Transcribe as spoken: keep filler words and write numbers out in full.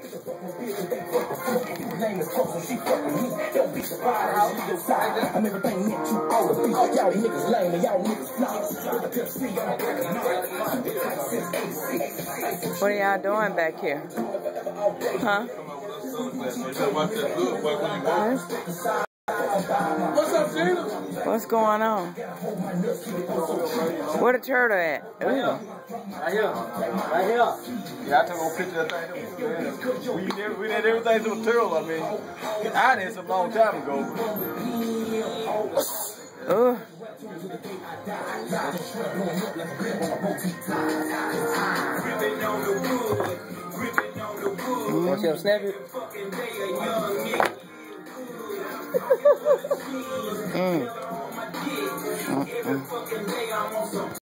What are y'all doing back here? Huh? What's up, Gina? What's going on? Where the turtle at? Ooh. Right here. Right here. Right here. Yeah, I took a picture of that thing. We did, we did everything to a turtle. I mean, I did some long time ago. Ooh. Want you to snap it? mm. Mm-mm.